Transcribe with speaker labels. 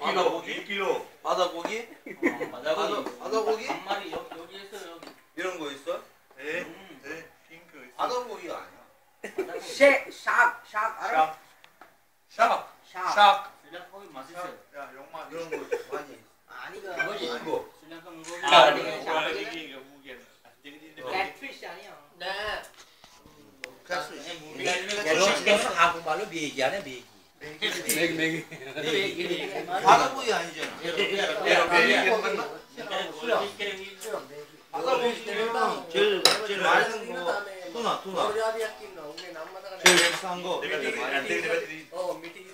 Speaker 1: 바다고기?
Speaker 2: 1kg.
Speaker 1: 바다고기? 바다고기?
Speaker 3: 한 마리 여기 있어 여기.
Speaker 1: 이런 거 있어?
Speaker 2: 네. 네. 핑크 있어.
Speaker 1: 바다고기가 아니야.
Speaker 4: 샥 알아?
Speaker 2: 샥.
Speaker 4: 샥.
Speaker 2: 샥.
Speaker 3: 술량고기 맛있어요.
Speaker 2: 야, 용만.
Speaker 1: 이런 거 많이.
Speaker 4: 아니가
Speaker 3: 뭐지?
Speaker 1: 이거.
Speaker 3: 술량고 물고기.
Speaker 4: catfish 아니야.
Speaker 3: 네.
Speaker 4: 이거는 한국말로 메기 아니야 메기.
Speaker 1: 바다고기 아니잖아. 바다고기는 제일 맛있는 거 투나. 제일 비싼 거.
Speaker 2: 안 되겠네.
Speaker 4: 어 미팅